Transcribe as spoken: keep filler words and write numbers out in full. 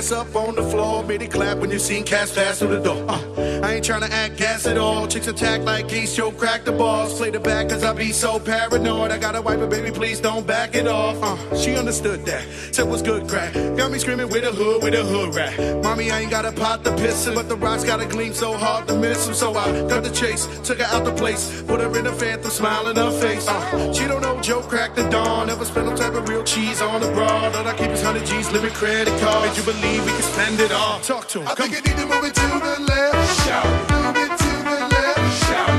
ass up on the floor, made it clap when you seen cats pass through the door. Uh, I ain't tryna act gas at all. Chicks attack like geese, yo, crack the balls. Play the back cause I be so paranoid. I gotta wipe it, baby, please don't back it off. Uh, she understood that, said what's good crack. Got me screaming with a hood, with a hood rat. Mommy, I ain't got a pot to piss in, but the rocks gotta gleam so hard to miss him. So I got the chase, took her out the place, put her in a phantom, smile in her face. Uh, she don't know Joe cracked the dawn, never spent no type of real cheese on the broad. All I keep is one hundred G's, living credit card. Made you believe we can spend it all. Talk to him. I Come think you need to move it to the left. Shout. Move it to the left. Shout.